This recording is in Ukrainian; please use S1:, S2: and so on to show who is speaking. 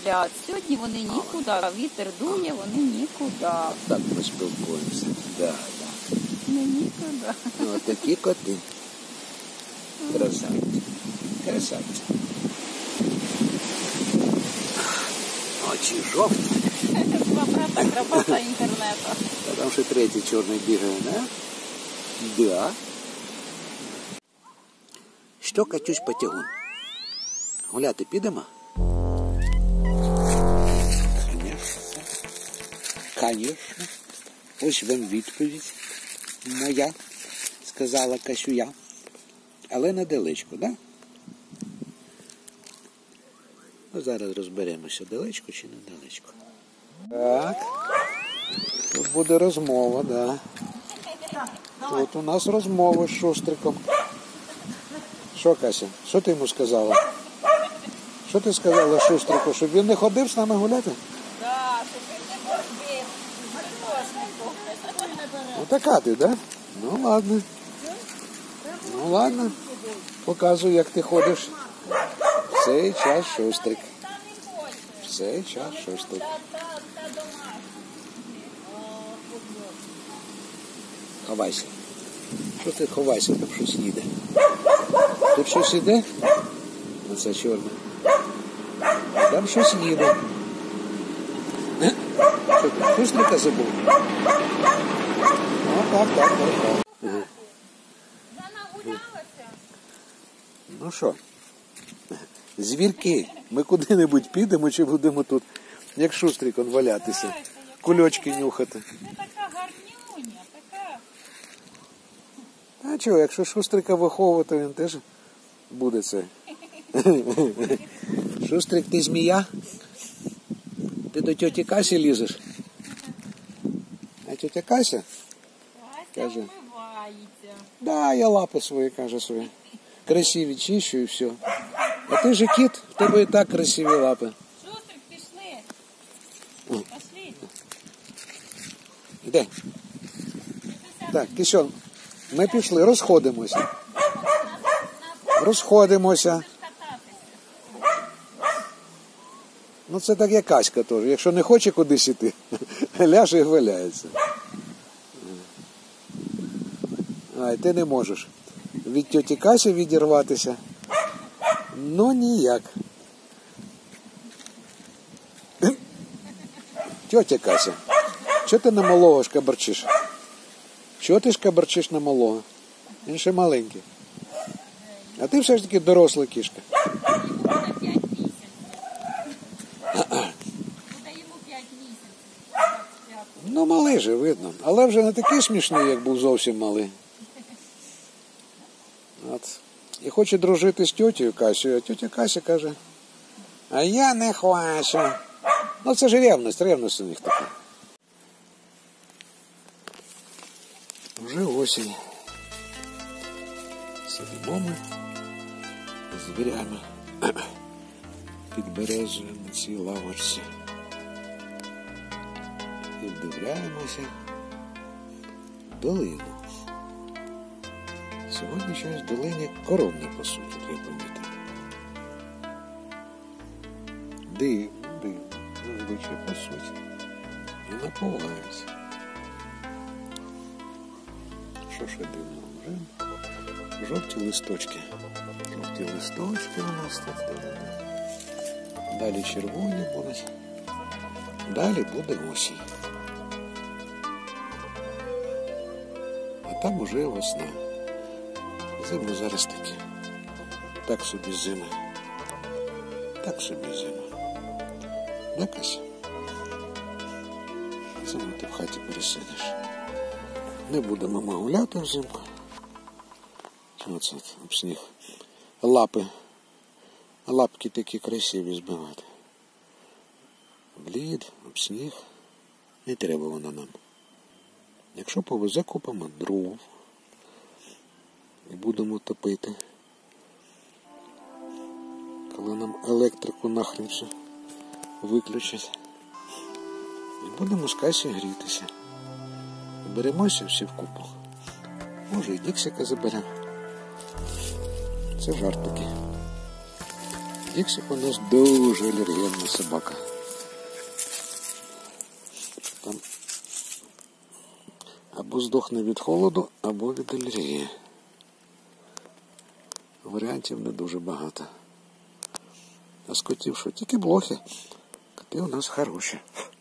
S1: сплять. Сьогодні вони нікуди, вітер дує, вони нікуди.
S2: Так ми спілкуємося. Да.
S1: Не нікуди.
S2: Ось такі коти. Красавці. Красавці. Очі жовті.
S1: Два брата, крабата інтернету.
S2: А там ще третій чорний бігає, да? Да. Що, Катюсь, потягун? Гуляти підемо? Конечно. Ось вам відповідь моя, сказала Касюя. Але недалечко, да? Ну, зараз розберемося, далечко чи недалечко. Так. Тут буде розмова, да. Тут у нас розмова з Шустриком. Що, Кася, що ти йому сказала? Що ти сказала Шустрику, щоб він не ходив з нами гуляти?
S1: Так, щоб він не ходив.
S2: Ну така ти, да? Ну ладно. Ну ладно. Показуй, як ти ходиш. В цей час Шустрик. В цей час Шустрик. Ховайся. Що ти ховайся, там щось їде. Тут щось іде? Оце чорне. Там щось їде. Що ти, Шустрика забув? Так.
S1: Вона гулялася.
S2: Ну що, звірки, ми куди-небудь підемо чи будемо тут, як Шустрик, он валятися, кульочки нюхати.
S1: Це така гарнюня, така.
S2: А чого, якщо Шустрика виховувати, він теж буде це. Шустрик, ти змія? Ти до тьоті Касі лізеш? А тьотя Кася?
S1: Кася вмивається.
S2: Да, я лапи свої, каже, свої. Красиві чищу і все. А ти же кіт, в тебе і так красиві лапи.
S1: Шустрик, пішли. Пошли.
S2: Іде. Так, Кисьон, ми пішли, розходимося. Розходимося. Ну це так як Каська теж. Якщо не хоче кудись іти, ляже і валяється. Ай, ти не можеш від тьоті Касі відірватися. Ну ніяк. Тьотя Кася, чого ти на малого шкабарчиш? Чого ти шкабарчиш на малого? Він ще маленький. А ти все ж таки доросла кішка.
S1: Буде 5 місяців. Буде йому 5 місяців.
S2: Ну, малий же, видно. Але вже не такий смішний, як був зовсім малий. От. І хоче дружити з тьотєю Касею, а тьотя Кася каже, а я не хочу. Ну, це ж ревність у них така. Вже осінь. Сидимо ми з звірями під березою на цій лавочці. І вдивляємося в долину. Сьогодні щось в долині коров не пасуть, як я помітив. Дивно, зазвичай пасуть. І напуваються. Що ще дивно? Вже жовті листочки. Жовті листочки у нас тут. Далі червоні будуть. Далі буде осінь. А там уже весна. Зима зараз таке. Так собі зима. Так собі зима. Да, Кася? Зиму ти в хаті пересидиш. Не буде мама гуляти взимку. Оце об сніг. Лапки такі красиві збивати. Блід, об сніг. Не треба воно нам. Якщо повезе, купимо дров. І будемо топити. Коли нам електрику нахрен все виключать. І будемо з Касі грітися. Беремося всі вкупу. Може і Діксика заберемо. Це жарт такий. Діксик у нас дуже алергенна собака. Там або здохне від холоду, або від алергії. Варіантів не дуже багато. А з котів що? Тільки блохи. Коти у нас хороші.